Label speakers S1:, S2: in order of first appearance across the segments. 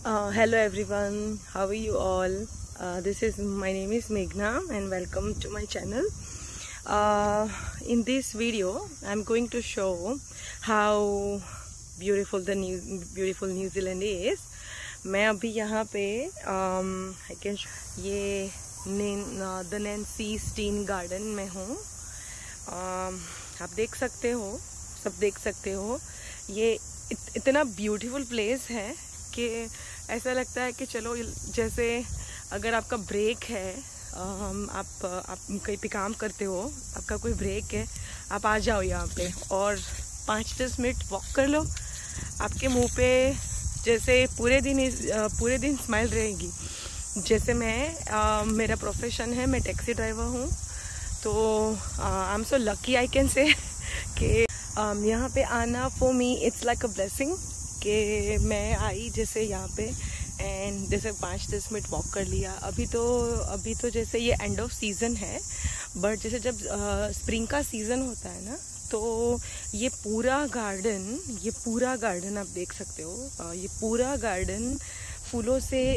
S1: Hello everyone, how are you all? My name is Meghna and welcome to my channel. In this video, I'm going to show how beautiful New Zealand is. मैं अभी यहाँ पे ये the Nancy Stein garden में हूँ. आप देख सकते हो, सब देख सकते हो. ये इतना ब्यूटीफुल प्लेस है कि ऐसा लगता है कि चलो, जैसे अगर आपका ब्रेक है, आप कहीं पे काम करते हो, आपका कोई ब्रेक है, आप आ जाओ यहाँ पे और 5-10 मिनट वॉक कर लो. आपके मुंह पे जैसे पूरे दिन स्माइल रहेगी. जैसे मेरा प्रोफेशन है, मैं टैक्सी ड्राइवर हूँ, तो I am so lucky I can say कि यहाँ पे आना for me it's like a blessing. कि मैं आई जैसे यहाँ पे एंड जैसे 5-10 मिनट वॉक कर लिया. अभी तो जैसे ये एंड ऑफ सीज़न है, बट जैसे जब स्प्रिंग का सीज़न होता है ना, तो ये पूरा गार्डन आप देख सकते हो. ये पूरा गार्डन फूलों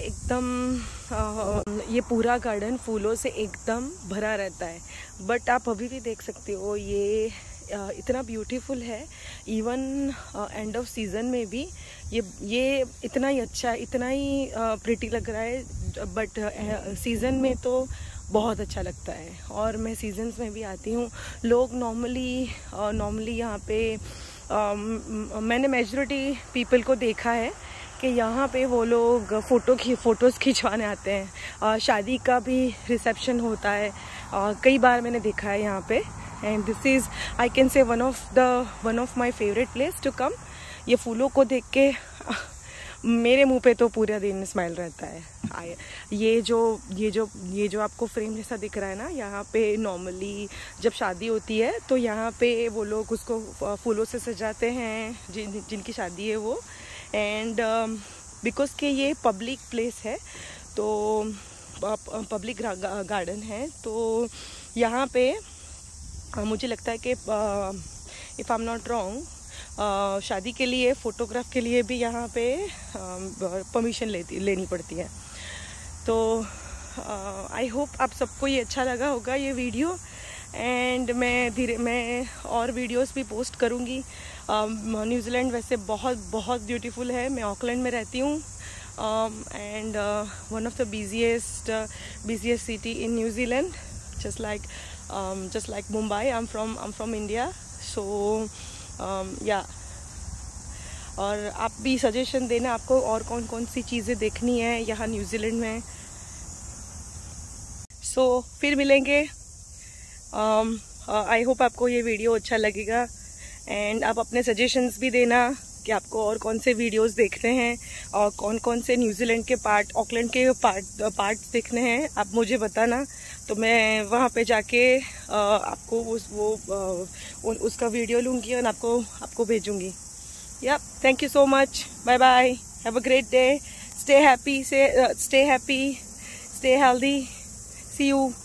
S1: से एकदम भरा रहता है. बट आप अभी भी देख सकते हो, ये इतना ब्यूटीफुल है. इवन एंड ऑफ सीज़न में भी ये इतना ही अच्छा, इतना ही प्रिटी लग रहा है. बट सीज़न में तो बहुत अच्छा लगता है. और मैं सीजन्स में भी आती हूँ. लोग नॉर्मली यहाँ पे मैंने मेजॉरिटी पीपल को देखा है कि यहाँ पे वो लोग फ़ोटोज़ खिंचवाने आते हैं. शादी का भी रिसेप्शन होता है. कई बार मैंने देखा है यहाँ पे. And this is, I can say, one of my favorite place to come. ये फूलों को देख के मेरे मुंह पे तो पूरा दिन स्माइल रहता है. ये जो आपको फ्रेम जैसा दिख रहा है ना, यहाँ पे नॉर्मली जब शादी होती है तो यहाँ पे वो लोग उसको फूलों से सजाते हैं, जिनकी शादी है वो. एंड बिकॉज के ये पब्लिक प्लेस है, तो पब्लिक गार्डन है, तो यहाँ पे मुझे लगता है कि if I am not wrong, शादी के लिए, फ़ोटोग्राफ के लिए भी यहाँ पे परमिशन लेनी पड़ती है. तो आई होप आप सबको ये अच्छा लगा होगा ये वीडियो. एंड मैं और वीडियोस भी पोस्ट करूँगी. न्यूजीलैंड वैसे बहुत ब्यूटीफुल है. मैं ऑकलैंड में रहती हूँ and one of the busiest city in न्यूजीलैंड, just like Mumbai. I'm from India, so yeah. और आप भी सजेशन देना, आपको और कौन सी चीज़ें देखनी है यहाँ न्यूजीलैंड में. सो फिर मिलेंगे. आई होप आपको ये वीडियो अच्छा लगेगा. एंड आप अपने सजेशंस भी देना कि आपको और कौन से वीडियोस देखने हैं और कौन से न्यूजीलैंड के ऑकलैंड के पार्ट्स देखने हैं. आप मुझे बताना, तो मैं वहाँ पे जाके आपको उसका वीडियो लूँगी और आपको भेजूँगी. या thank you so much. Bye bye. Have a great day. Stay happy, stay healthy. See you.